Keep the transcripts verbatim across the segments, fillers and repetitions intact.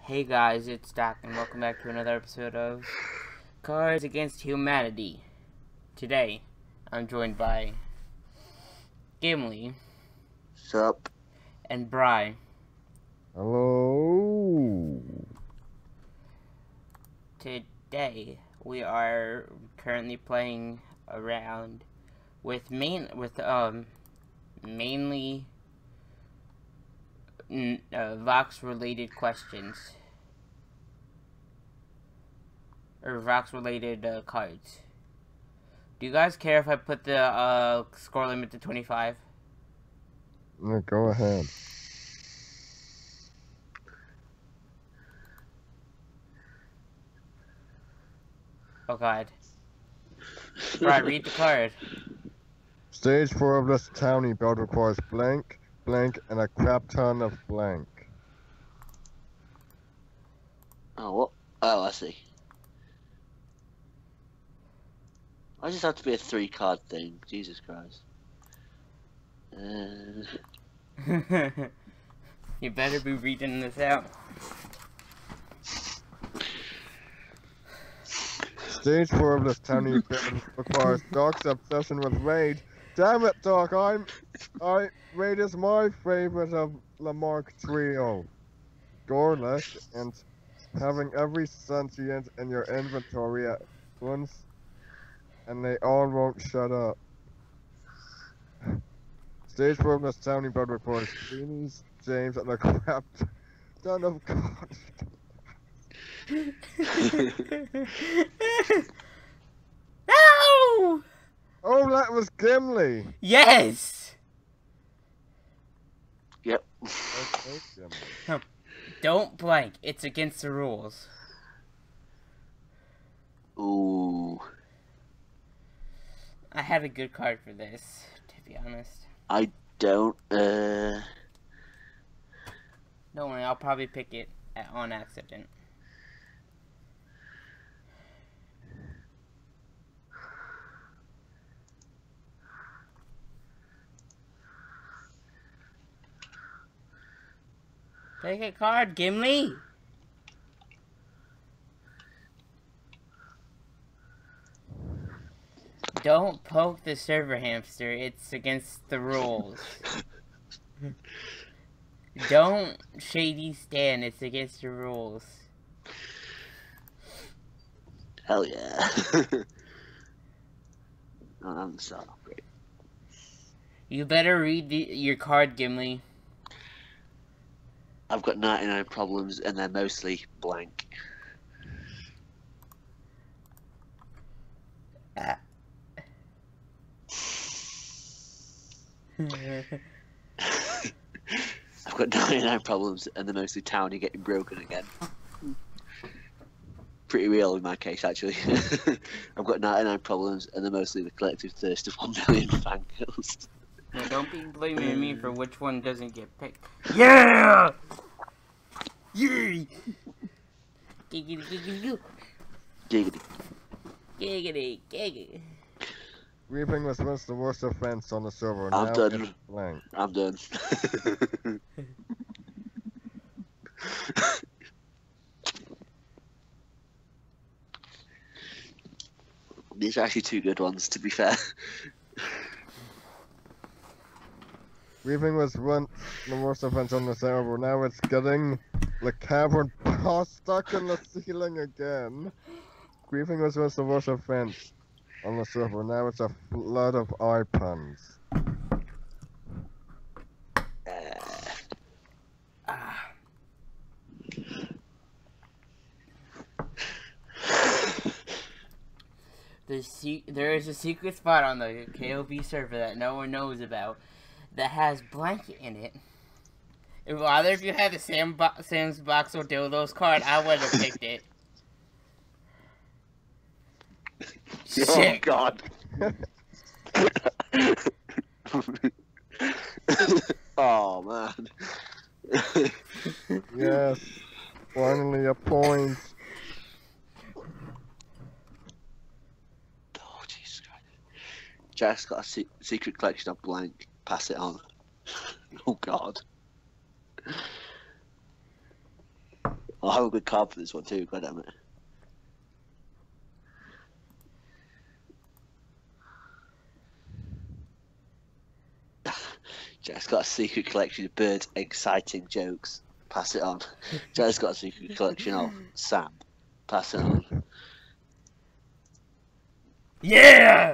Hey guys, it's Doc, and welcome back to another episode of Cards Against Humanity. Today, I'm joined by Gimli. Sup? And Bry. Hello. Today, we are currently playing around with main with um mainly uh, Vox-related questions. Or Vox-related uh, cards. Do you guys care if I put the uh, score limit to twenty-five? Yeah, go ahead. Oh god. Right, read the card. Stage four of this townie build requires blank, blank, and a crap ton of blank. Oh, what? Oh, I see. I just have to be a three card thing. Jesus Christ. Uh... You better be reading this out. Stage four of this townie build requires Doc's obsession with Raid. Damn it, Doc! I'm, I Raid is my favorite of the Mark trio. Gorlick and having every sentient in your inventory at once, and they all won't shut up. Stage four of this townie build requires Greenies, James, and a crap ton of God. No! Oh, that was Gimli! Yes! Yep. Okay, Gimli. Don't blank. It's against the rules. Ooh. I had a good card for this, to be honest. I don't, uh... Don't worry, I'll probably pick it at, on accident. Take a card, Gimli! Don't poke the server hamster, it's against the rules. Don't shady stand, it's against the rules. Hell yeah. Oh, I'm sorry. You better read the, your card, Gimli. I've got ninety-nine problems, and they're mostly blank. Ah. I've got ninety-nine problems, and they're mostly townie getting broken again. Pretty real in my case, actually. I've got ninety-nine problems, and they're mostly the collective thirst of one million fangirls. Yeah, don't be blaming me for which one doesn't get picked. Yeah! Yay! Giggity, giggity, Giggity. giggity, giggity. Reaping was once the worst offense on the server. I'm now done. it's blank. I'm done. These are actually two good ones, to be fair. Reaping was once the worst offense on the server. Now it's getting the cavern boss stuck in the ceiling again. Griefing was once the worst offense on the server. Now it's a flood of eye puns. Ah. There's se there is a secret spot on the K O B server that no one knows about that has blanket in it. If either of you had the Sam Bo Sam's Box or Dildos card, I would have picked it. Oh Shit. God. Oh man. Yes, finally a point. Oh Jesus Christ. Jack's got a se secret collection of blank. Pass it on. Oh God. I'll have a good card for this one too, god damn it. Jack's got a secret collection of birds' exciting jokes. Pass it on. Jack's got a secret collection of Sam. Pass it on. Yeah!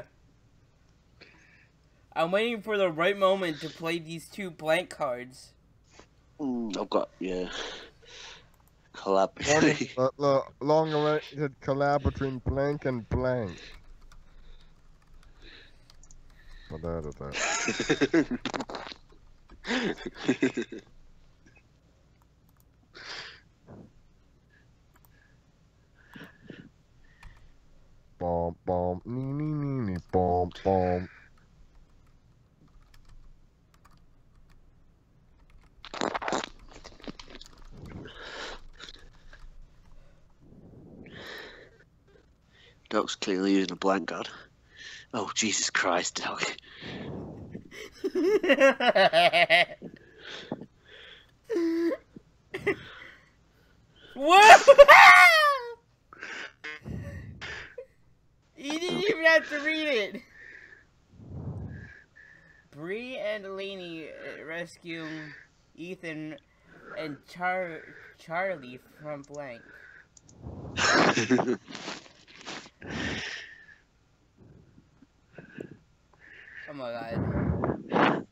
I'm waiting for the right moment to play these two blank cards. Mm, I've got, yeah. Collab. One, the long-awaited collab between blank and blank. Ba-da-da-da. Bom bom nee nee nee nee bom bom. Doc's clearly using a blank card. Oh Jesus Christ, Doc. What? You didn't even have to read it. Bree and Lainey rescue Ethan and Char Charlie from blank. Oh my god.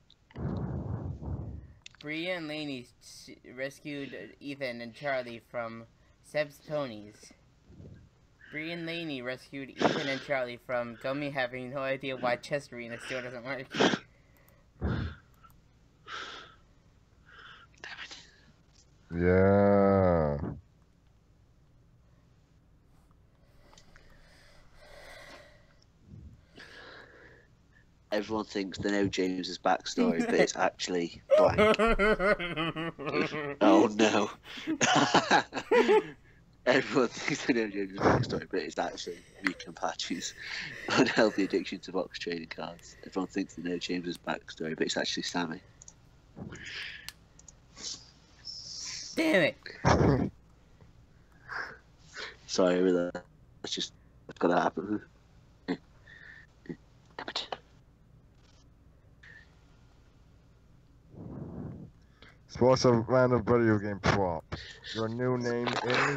Bree and Lainey rescued Ethan and Charlie from Seb's ponies. Bree and Lainey rescued Ethan and Charlie from Gummy having no idea why chess arena still doesn't work. Yeah. Everyone thinks they know James's backstory, but it's actually blank. Oh no. Everyone thinks they know James's backstory, but it's actually Meek and Patchy's unhealthy addiction to box trading cards. Everyone thinks they know James's backstory, but it's actually Sammy. Damn it. Sorry with that. That's just what's gotta happen. Damn it. What's a random video game prop? Your new name is?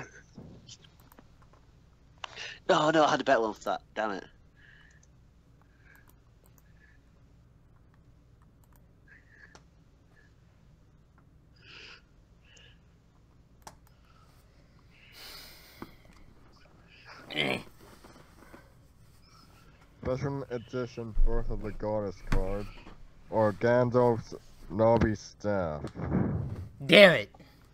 No, no, I had a better one for that. Damn it. Special edition Birth of the Goddess card. Or Gandalf's Nobby staff. Damn it.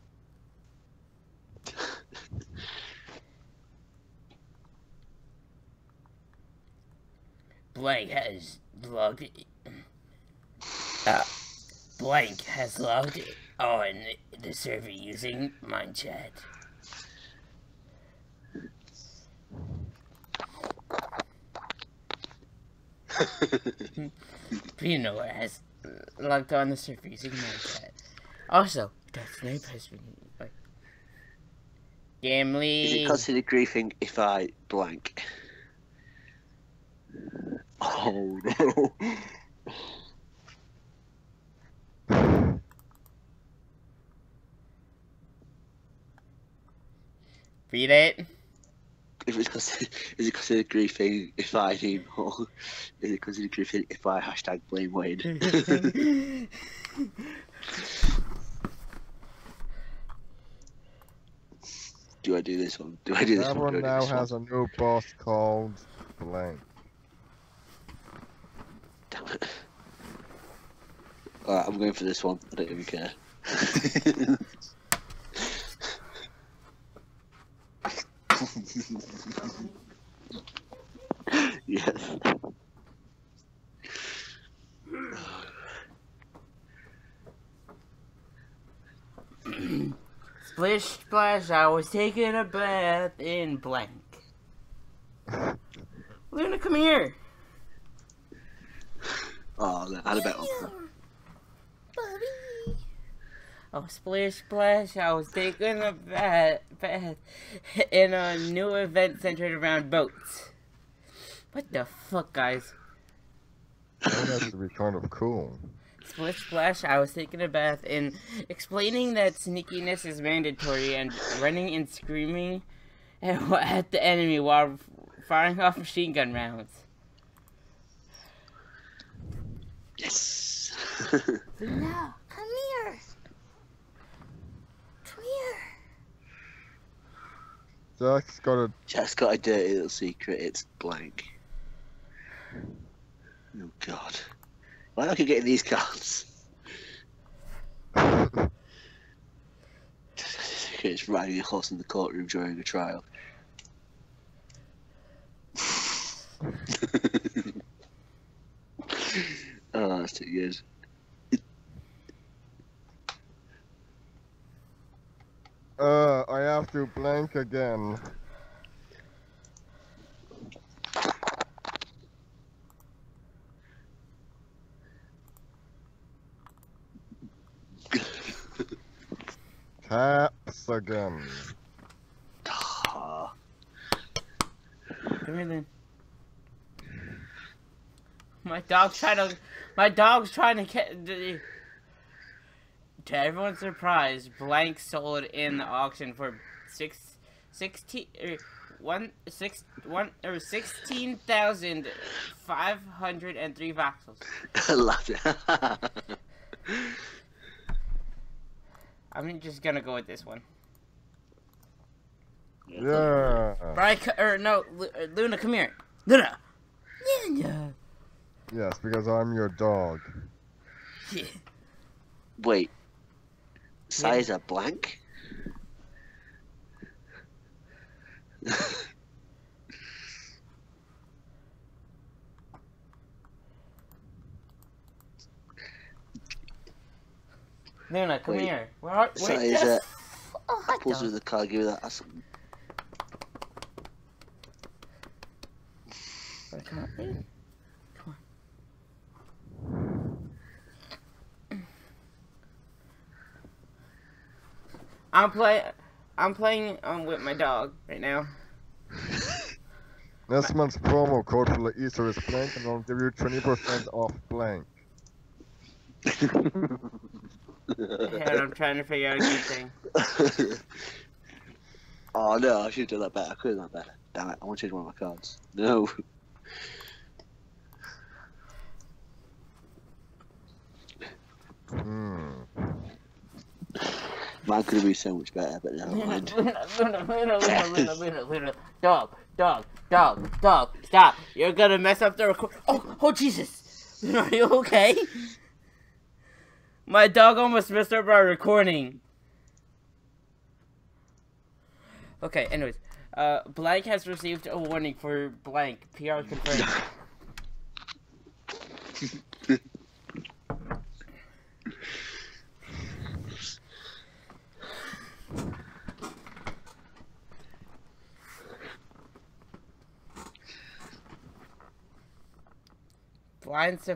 Blank has logged uh, Blank has logged on the server using Mind Chat. Bruno has logged on the server using Mind Chat. Also, that's no person. Like, Gimli. Is it considered griefing if I blank? Oh no. Read it. If it's considered, is it considered griefing if I do more? Is it considered griefing if I hashtag blame Wade? Do I do this one? Do I do this Everyone one? Do I do now this has one? a new boss called Blank. Damn it. Alright, I'm going for this one. I don't even care. Yes. Splish splash, I was taking a bath in blank. Luna, come here. Oh, I had a better one. Bobby. Oh, splish splash! I was taking a bath, bath in a new event centered around boats. What the fuck, guys? That has to be kind of cool. Splish splash! I was taking a bath in explaining that sneakiness is mandatory and running and screaming at the enemy while firing off machine gun rounds. Yes. Luna, come here. Come here. Jack's got a. Jack's got a dirty little secret. It's blank. Oh God. Why do I keep getting these cards? It's riding a horse in the courtroom during a trial. Oh, that's too good. Uh, I have to blank again. Taps again. Ah. Come here then. My dog's trying to. My dog's trying to get. To everyone's surprise, Blank sold in the auction for six, sixteen, er, one, six, one, or sixteen thousand five hundred and three voxels. I love it. I'm just gonna go with this one. Yeah. Brian, or no, Luna, come here. Luna. Luna. Yes, because I'm your dog. Yeah. Wait. Size a blank? Luna, come Wait. here. Where are, where, Size yes. a Oh, hot apples dog. with the car. Give me that. That's something. Wanna come up, baby? Come on. I'm play. I'm playing um with my dog right now. This month's promo code for the Easter is blank, and I'll give you twenty percent off blank. And I'm trying to figure out a good thing. Oh no, I should have done that better. I could have done that better. Damn it, I want to change one of my cards. No. Hmm. Mine could have been so much better, but never Luna, mind. Luna, Luna, Luna, Luna, Luna, Luna, Luna. Dog, dog, dog, dog. Stop! You're gonna mess up the record. Oh, oh Jesus! Are you okay? My dog almost messed up our recording. Okay, anyways. Uh, Blank has received a warning for Blank. P R confirmed. Blind Saf-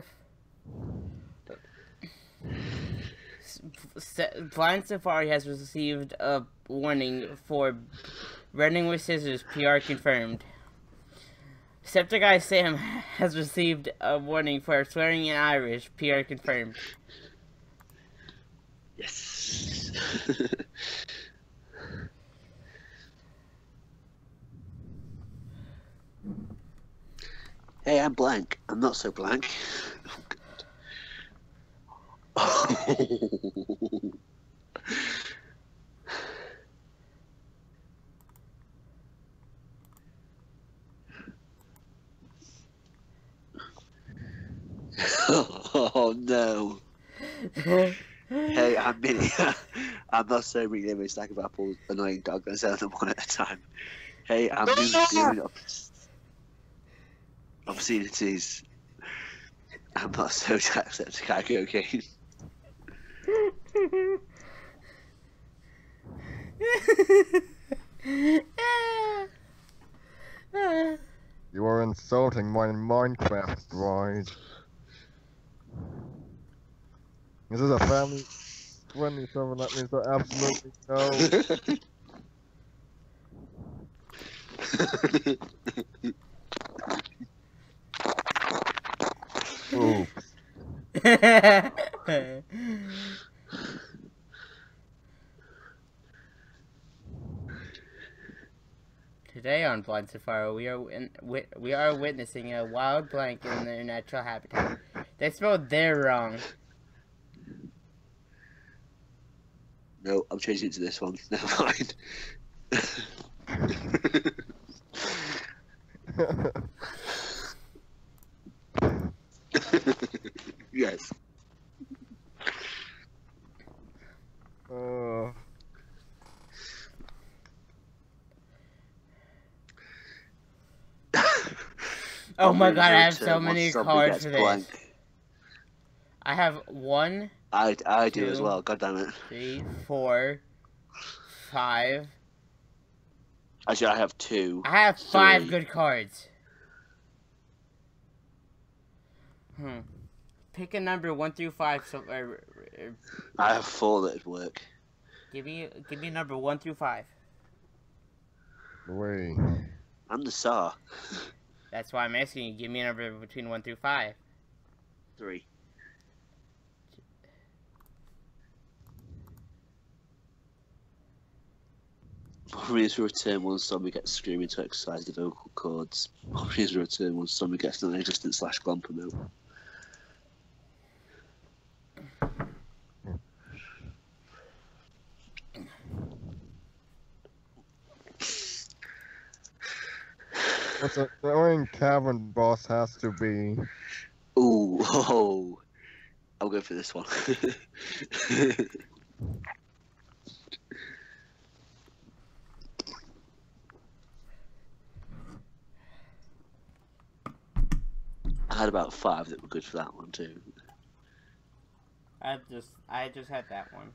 Blind Safari has received a warning for running with scissors. P R confirmed. Scepter Guy Sam has received a warning for swearing in Irish. P R confirmed. Yes. Hey, I'm blank. I'm not so blank. Oh, God. Oh no. Hey, I'm Minnie. I'm not so reading every stack of apples, annoying dog, and sell them one at a time. Hey, I'm doing up opportunities. I'm not so to accept cocaine. You are insulting my Minecraft droid. This is a family. twenty-seven. That means I absolutely no. Oops. Today on Blind Safari, we are in, we, we are witnessing a wild blank in their natural habitat. They spelled "their" wrong. No, I'm changing it to this one. Never mind. Yes. Uh, Oh my Operators god, I have return so once many somebody cards gets for this. blank. I have one, I, I do Two. as well, god damn it. three, four, five. Actually, I have two. I have five Three. good cards. Hmm. Pick a number one through five. So, uh, uh, I have four that'd work. give me, give me a number one through five. wait. I'm the Tsar. That's why I'm asking you. Give me a number between one through five. Three. Warriors will return once somebody gets screaming to exercise the vocal cords. Warriors will return once somebody gets non-existent slash glomp promote. What's a annoying cavern boss has to be? Ooh, oh. I'll go for this one. I had about five that were good for that one too. I just, I just had that one.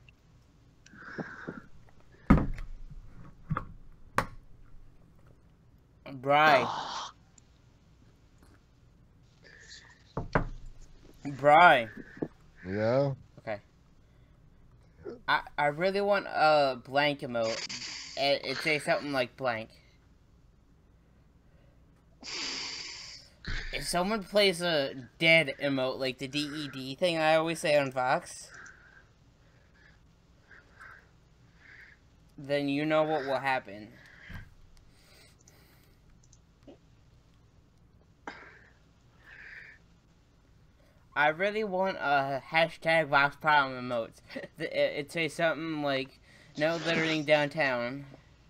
Bry. Bry. Yeah. Okay. I I really want a blank emote. It, it say something like blank. If someone plays a dead emote, like the D E D thing I always say on Vox, then you know what will happen. I really want a hashtag Vox problem emotes. It, it say something like, no littering downtown.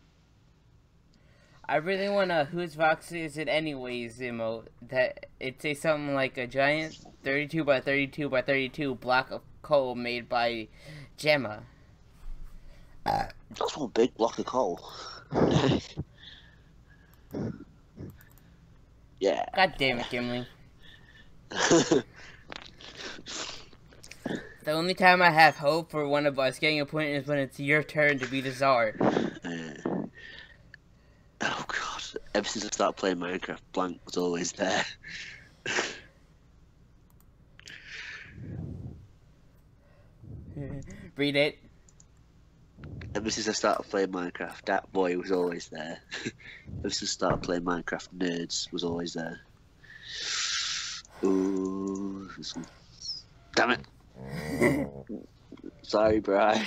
I really want a whose Vox is it anyways emote. That it say something like a giant thirty-two by thirty-two by thirty-two block of coal made by Gemma. Uh, That's one big block of coal. Yeah. God damn it, Gimli. The only time I have hope for one of us getting a point is when it's your turn to be the czar. Uh, oh god. Ever since I started playing Minecraft, blank was always there. Read it. Ever since I started playing Minecraft, that boy was always there. Ever since I started playing Minecraft, nerds was always there. Ooh, this one. Damn it. Sorry, Bri.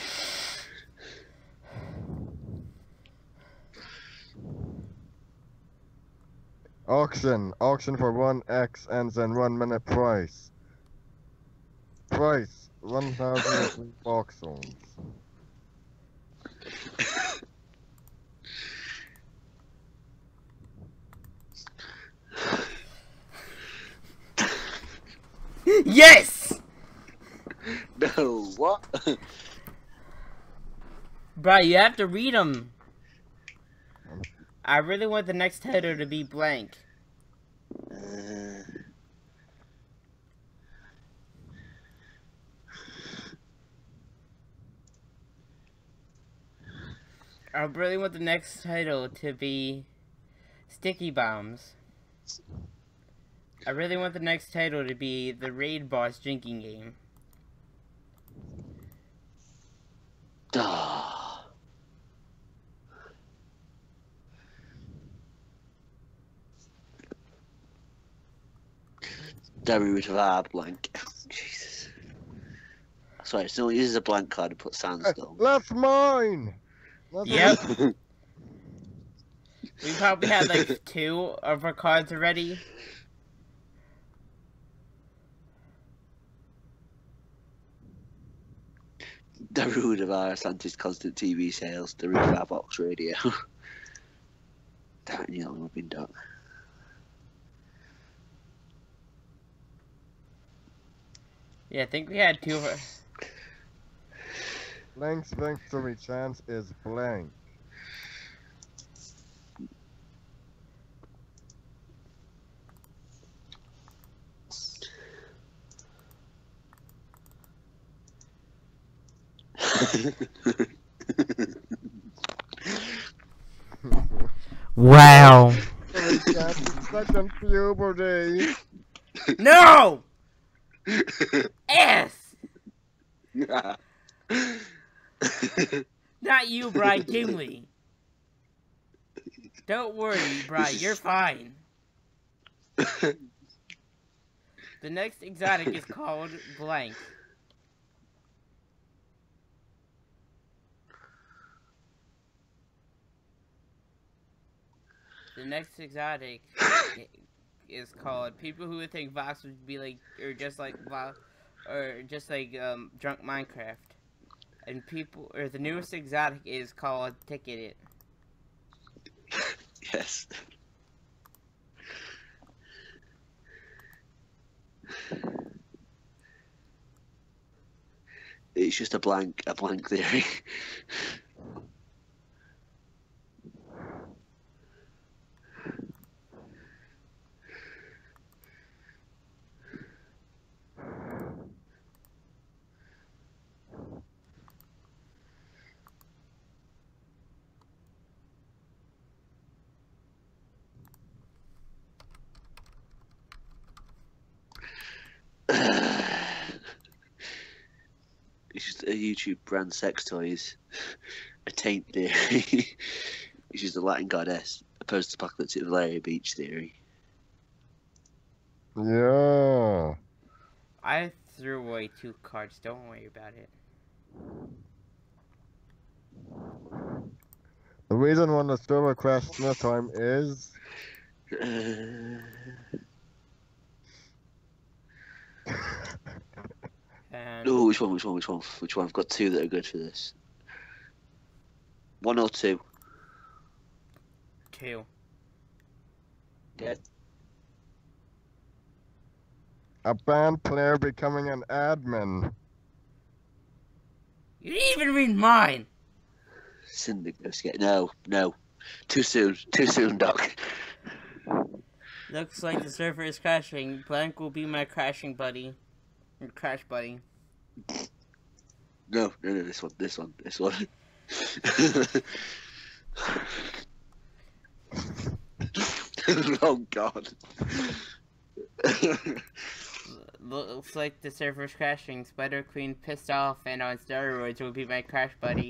Auction. Auction for one X ends in one minute price. Price. one thousand three box zones. Yes! No, what? Bro, you have to read them. I really want the next title to be blank. Uh... I really want the next title to be Sticky Bombs. I really want the next title to be the Raid Boss Drinking Game. Ah. Derry would have had blank. Jesus. Sorry, so uses a blank card and put sandstone. That's mine! That's Yep. mine. We probably had like two of our cards already. Derry would have had Atlantis constant T V sales. Derry would have box radio. Damn it, you know, I've been done. Yeah, I think we had two of our... Blank's victory chance is blank. Wow. Second puberty. No! S! Not you, Brian Gimli. Don't worry, Brian, you're fine. The next exotic is called blank. The next exotic is called people who would think Vox would be like, or just like Vox, or just like um, drunk Minecraft. And people, or the newest exotic is called Ticketed. Yes. It's just a blank, a blank theory. It's just a YouTube brand sex toys. A taint theory. It's just a Latin goddess. A post-apocalyptic Valeria Beach theory. Yeah. I threw away two cards, don't worry about it. The reason when the server crashed this time is... Uh... And Oh, which one, which one, which one, which one? I've got two that are good for this. One or two? two. Dead. A band player becoming an admin. You didn't even read mine! Syndigo skate. No, no. Too soon. Too soon, Doc. Looks like the server is crashing. Blank will be my crashing buddy. Or crash buddy. No, no, no, this one, this one, this one. Oh, God. Looks like the server's crashing. Spider Queen pissed off and on steroids will be my crash buddy.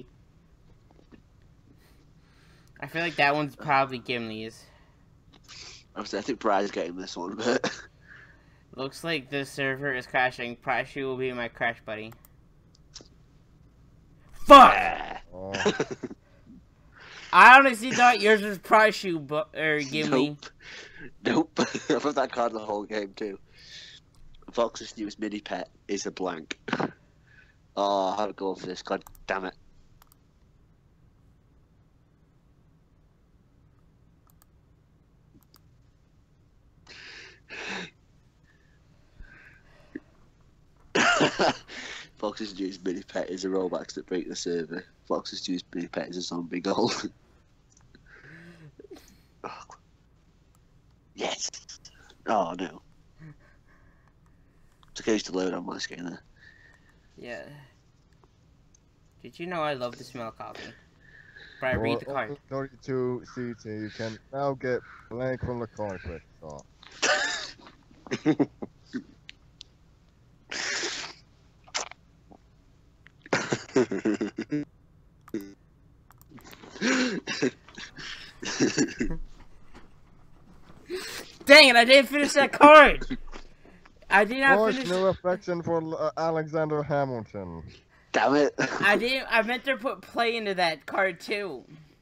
I feel like that one's probably Gimli's. Obviously, I think Brad's getting this one, but... Looks like the server is crashing. Prashu will be my crash buddy. Fuck! Oh. I honestly thought yours was Prashu, but or Gimli. Nope. Nope. I've had that card the whole game, too. Fox's newest mini pet is a blank. Oh, I had to go for this, god damn it. Fox's newest mini pet is a rollbacks that break the server. Fox's newest mini pet is a zombie goal. Oh. Yes! Oh no. It's okay to load on my screen there. Yeah. Did you know I love the smell of coffee? But I read the card. thirty-two C T, you can now get blank from the card trick. Oh. Dang it! I didn't finish that card. I did not Voice finish. no affection for uh, Alexander Hamilton. Damn it. I didn't. I meant to put play into that card too.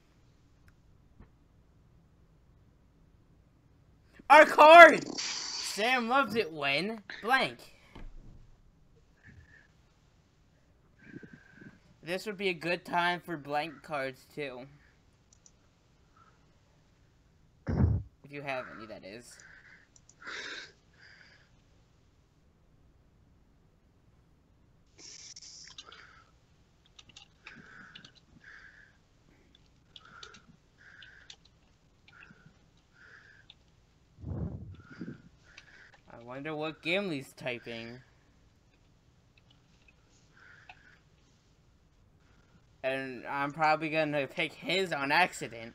Our card. Sam loves it when blank. This would be a good time for blank cards too. If you have any, that is. I wonder what Gimli's typing. And I'm probably gonna pick his on accident.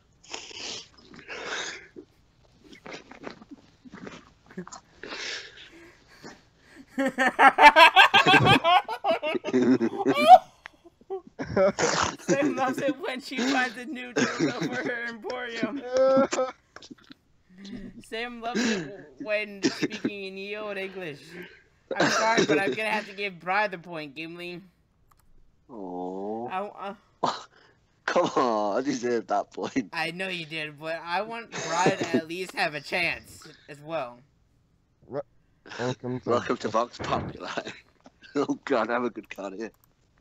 Sam loves it when she finds a new dildo for her emporium. Sam loves it when speaking in ye old English. I'm sorry, but I'm gonna have to give Bri the point, Gimli. Oh. I, uh, Come on, I deserve that point. I know you did, but I want Bri to at least have a chance as well. Welcome to, Welcome to Vox Populi. Oh god, I have a good card here.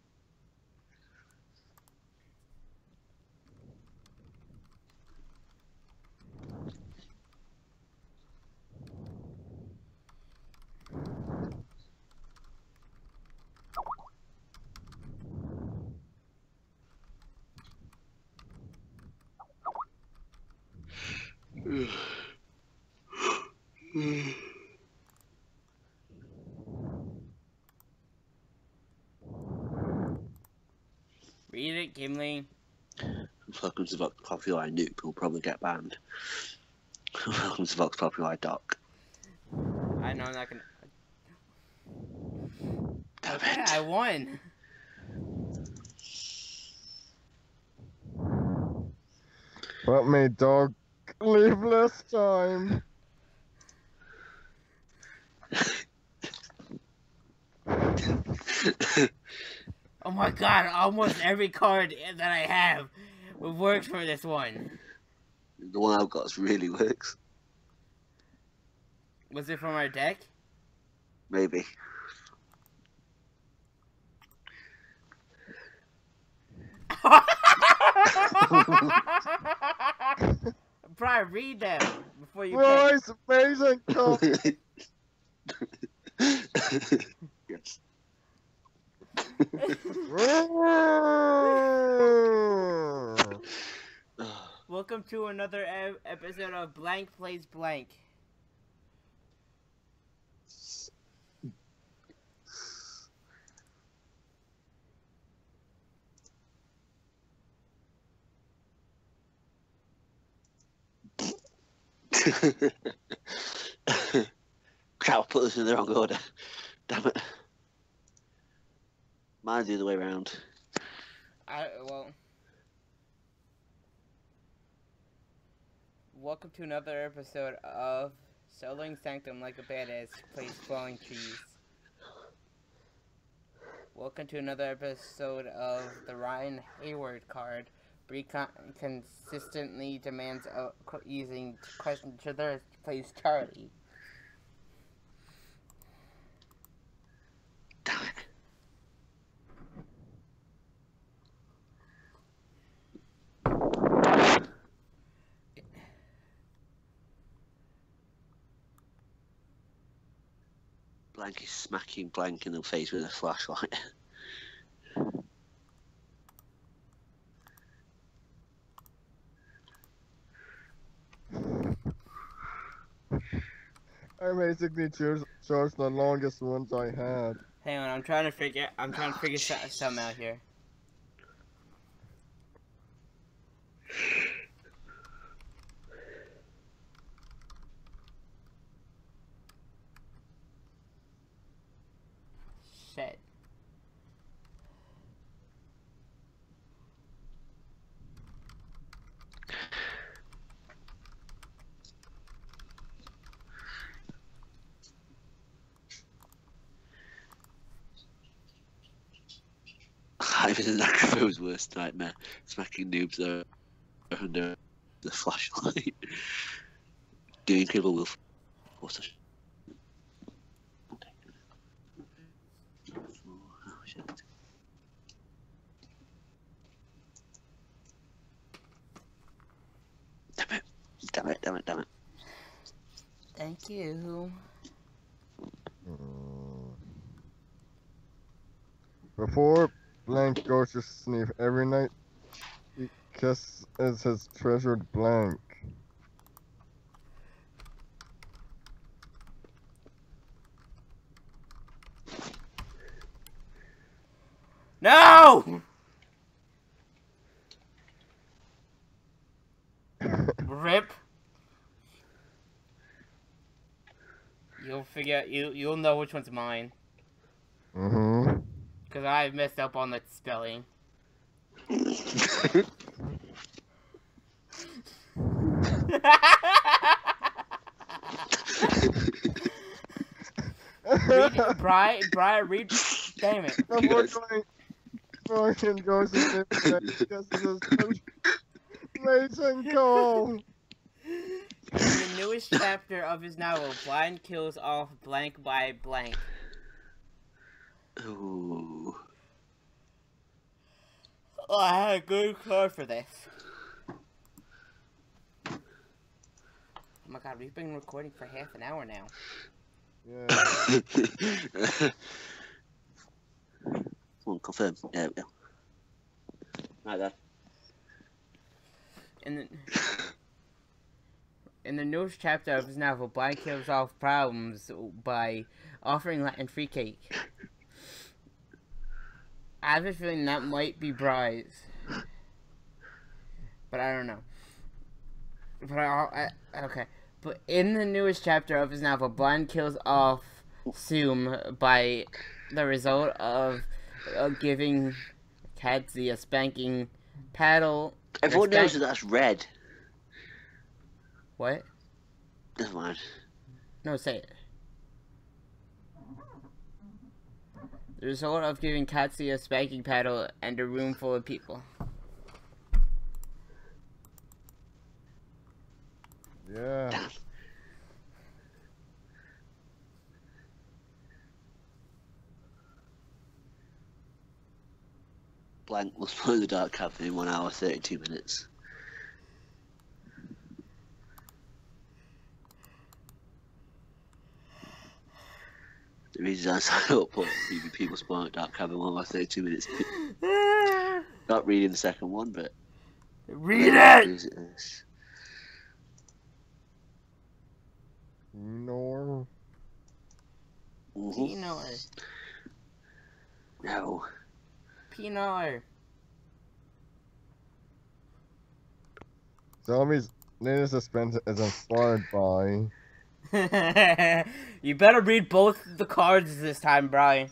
Read it, Gimli. Welcome to Vox Populi Noob, who'll probably get banned. Welcome to Vox Populi Doc. I know I'm not gonna. Damn Okay, it. I won. What made dog leave less time? Oh my god, almost every card that I have works for this one. The one I've got really works. Was it from our deck? Maybe. Brian, read them before you pick. Roy's amazing cup. Yes. Welcome to another e episode of Blank Plays Blank. Crap, I put this in the wrong order. Damn it. Mine's the other way around. I, well... Welcome to another episode of Soloing Sanctum Like a Badass Plays Falling Trees. Welcome to another episode of the Ryan Hayward card. Bree con consistently demands a using question to others plays Charlie. Damn it. Blank is smacking Blank in the face with a flashlight. I basically chose, chose the longest ones I had. Hang on, I'm trying to figure. I'm trying to figure Oh, so something out here. Shit. Diving in Necro's worst nightmare. Smacking noobs uh, under the flashlight. Doing people with. What's the. Oh, shit. Damn it. Damn it, damn it, damn it. Thank you. Before Blank goes to sleep every night, he kisses his treasured Blank. No! Rip. You'll figure you you'll know which one's mine. Mm-hmm. Cause I messed up on the spelling. Read, Brian, Brian, read. Damn it. Before Brian goes to sleep every night, he kisses his treasured Mason Cole. In the newest chapter of his novel, Blind kills off blank by blank. Ooh. Oh, I had a good card for this. Oh my god, we've been recording for half an hour now. Yeah. Come on, confirm. Yeah, we go. Right there. In the, in the newest chapter of his novel, Blind kills off problems by offering Latin free cake. I have a feeling that might be Bry's, but I don't know. But I, I okay. But in the newest chapter of his novel, Blind kills off Zoom by the result of uh, giving Katsy a spanking paddle. Everyone spank knows that that's red. What? Never mind. No, say it. The result of giving Katsy a spanking paddle and a room full of people. Yeah. Blank will spoil the Dark Cavern in one hour thirty-two minutes. The reason I signed up for people spoil the Dark Cavern in one hour thirty-two minutes. Not reading the second one, but read it. Use it as... No. Mhm. Pinot. No. Pinot. Zombie's latest suspense is inspired by. You better read both the cards this time, Brian.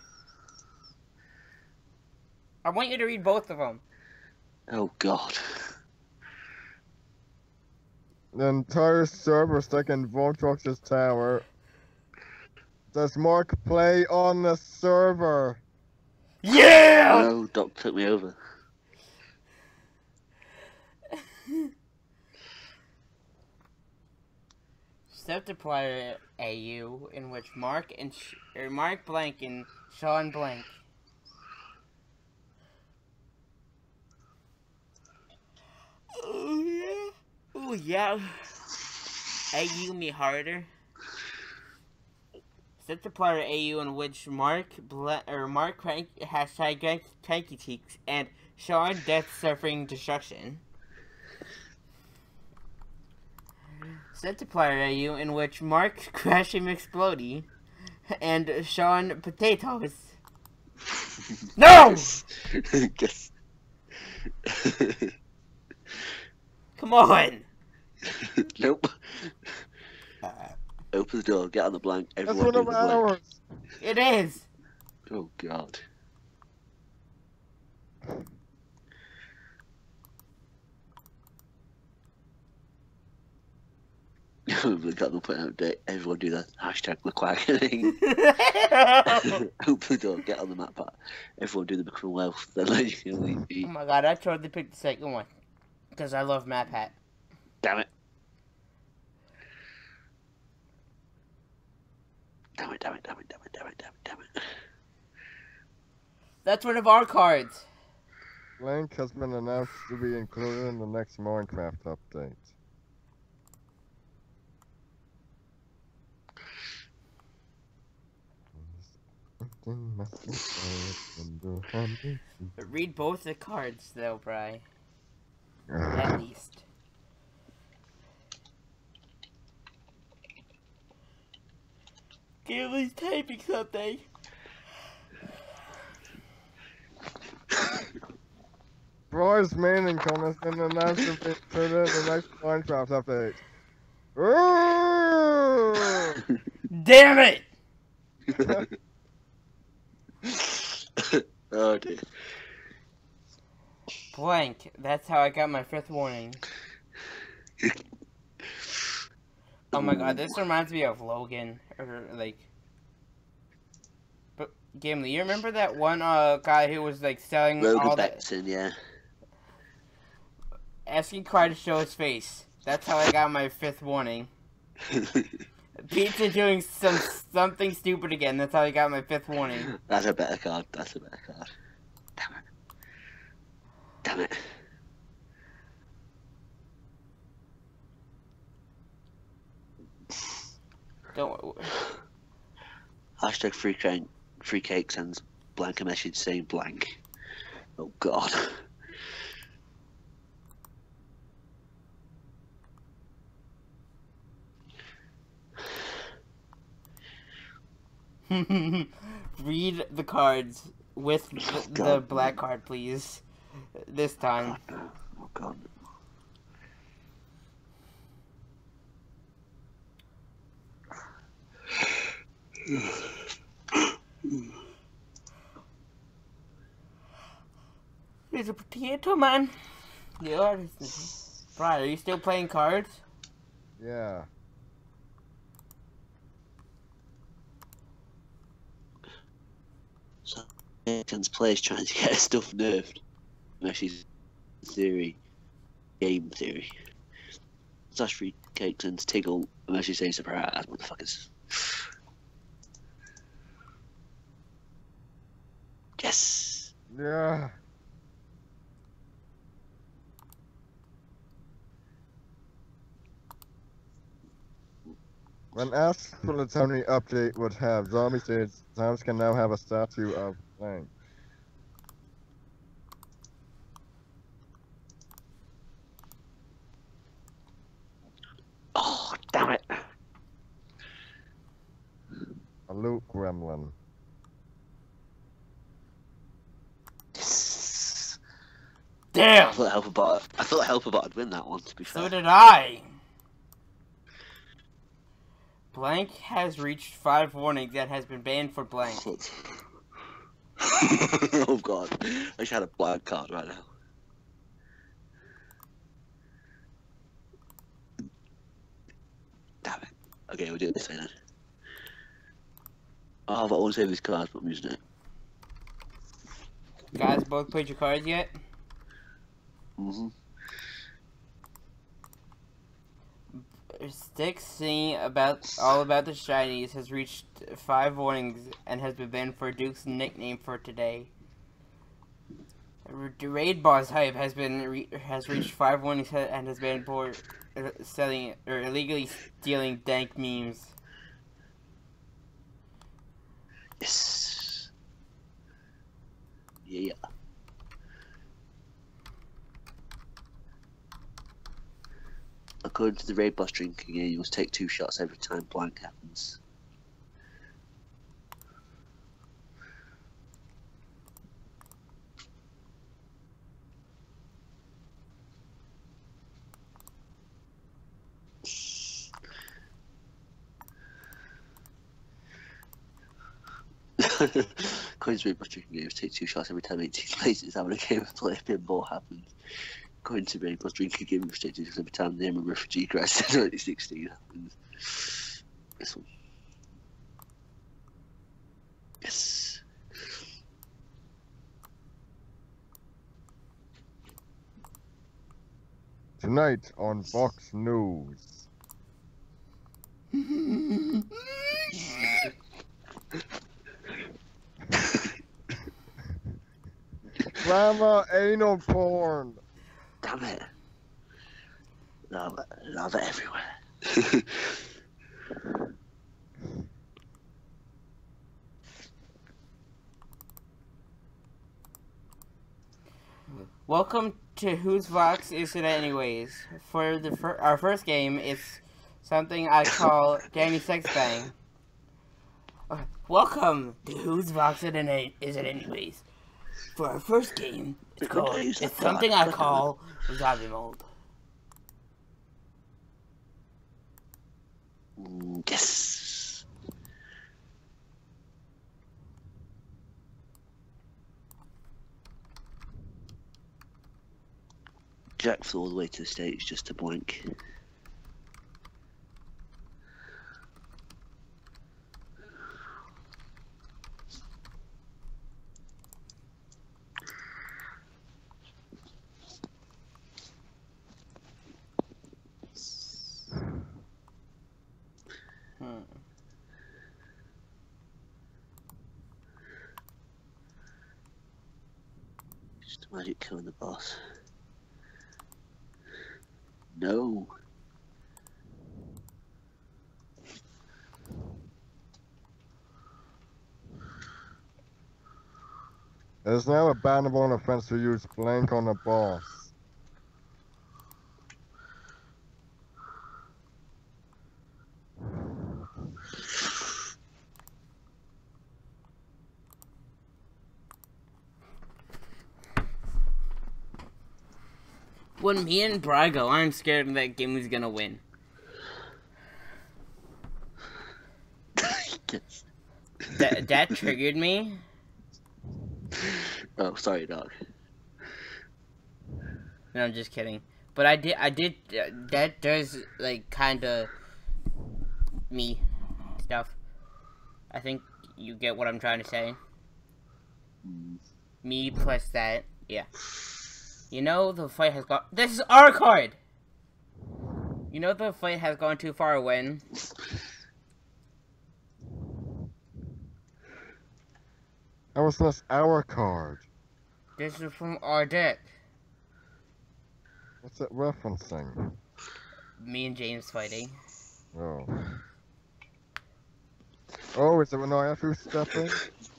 I want you to read both of them. Oh God. The entire server stuck in Voltrox's tower. Does Mark play on the server? Yeah! No, Doc took me over. Septiplier A U, in which Mark and Sh or Mark Blank and Sean Blank. Oh yeah. Oh yeah. A U me harder. Septiplier A U, in which Mark Bla or Mark crank hashtag cranky cheeks and Sean death suffering destruction. Septiplier A U, in which Mark crashing explodey and Sean potatoes. No! Guess. Come on! Nope. Uh, Open the door, get on the blank. That's Everyone one do of the blank. ours. it is! Oh God. we got them put out update. Everyone do the hashtag McQuagga thing. Hopefully don't get on the map, but everyone do the McQuagga wealth. Then like, you know, you, Oh my god, I totally picked the second one. Because I love Map Hat. Damn it. Damn it, damn it, damn it, damn it, damn it, damn it, damn it. That's one of our cards. Blank has been announced to be included in the next Minecraft update. Read both the cards, though, Bri. At least. Gimli's typing something. Bry's main income has been announced to be included in the next Minecraft update. Damn it! Oh dear. Blank. That's how I got my fifth warning. Oh my god, this reminds me of Logan. Or, like... But, Gimli, you remember that one uh, guy who was, like, selling Logan all Beckton, that... yeah. Asking Cry to show his face. That's how I got my fifth warning. Pizza doing some something stupid again. That's how I got my fifth warning. That's a better card. That's a better card. Damn it. Damn it. Don't. Hashtag free cake, free cake sends blank a message saying blank. Oh god. Read the cards with the, the black card, please. This time. Oh god. There's a potato man. Yeah. Brian, are you still playing cards? Yeah. So, Nathan's players trying to get his stuff nerfed. Meshi's theory. Game theory. Slash free cakes and Tiggle. Meshi saying surprise, motherfuckers. Yes! Yeah. When asked for the Tony update would have, Zombie said zombies can now have a statue of Blank. Oh, damn it. A loot gremlin. Damn! I thought Helperbot, I thought Helperbot would win that one, to be fair. So did I! Blank has reached five warnings and has been banned for blank. Oh god, I just had a blank card right now. Damn it. Okay, we'll do it this way then. Oh, but I want to save these cards, but I'm using it. You guys both played your cards yet? Mm-hmm. Stick singing about all about the shinies has reached five warnings and has been banned for Duke's nickname for today. Raid boss hype has been re has reached five warnings and has been for uh, selling or illegally stealing dank memes. Yes. Yeah. According to the raid boss drinking game, you must take two shots every time blank happens. According to the raid boss drinking games, take two shots every time eighteen places having a game of play pinball happens. going to be was drinking game restricted because every time the name of refugee crisis in twenty sixteen happens. This one. Yes. Tonight on Fox News. Grandma anal porn. Damn it. Love it, love it everywhere. Welcome to Whose Box Is It Anyways? For the fir our first game, it's something I call Danny Sex Bang. Okay. Welcome to Whose Box Is It Is It Anyways? For our first game, it's called it's something I call Zombie Mode. Yes. Jack flew all the way to the stage just to blink. Hmm. Just imagine killing the boss. No. It is now a bannable offense to use blank on a boss. When me and Bry go, I'm scared that Gimli's gonna win. Yes. That that triggered me. Oh, sorry, dog. No, I'm just kidding. But I did, I did. Uh, that does like kind of me stuff. I think you get what I'm trying to say. Mm. Me plus that, yeah. You know the fight has gone. This is our card. You know the fight has gone too far when. That was this our card. This is from our deck. What's it referencing? Me and James fighting. Oh. Oh, is it when I have to step in?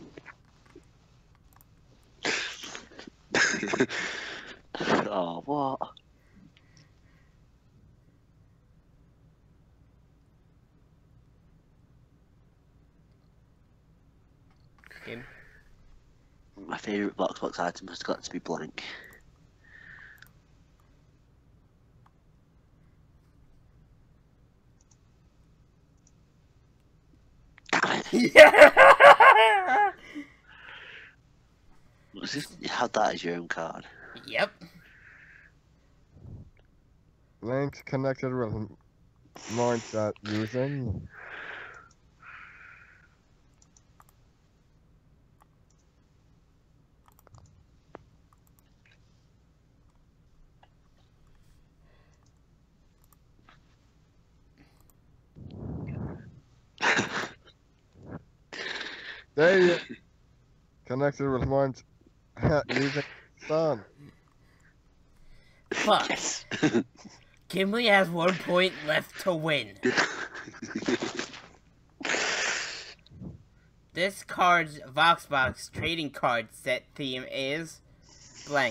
Oh, what? Game. My favourite box box item has got to be blank. Damn it! Yeah. What's this? You had that as your own card. Yep. Link connected with mindset using. There you connected with mind using sun. Fuck. Yes. Gimli has one point left to win. This card's Voxbox trading card set theme is blank.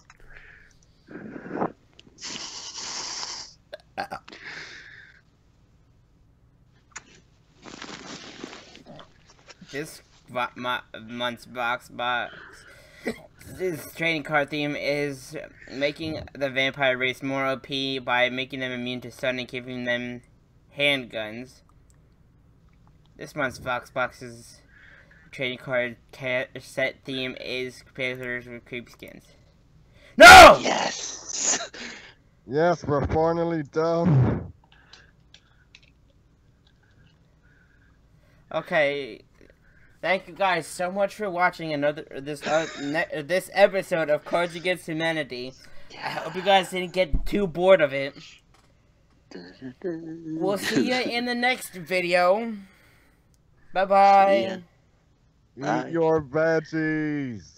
This mo month's box box. This trading card theme is making the vampire race more O P by making them immune to stun and giving them handguns. This month's box box's trading card set theme is competitors with creep skins. No! Yes. Yes, we're finally done. Okay. Thank you guys so much for watching another this uh, ne this episode of Cards Against Humanity. I hope you guys didn't get too bored of it. We'll see you in the next video. Bye bye. Eat your veggies.